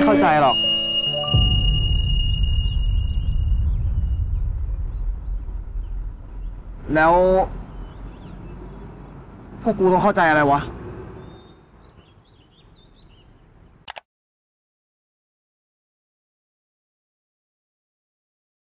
เข้าใจหรอกแล้วพวกกูต้องเข้าใจอะไรวะ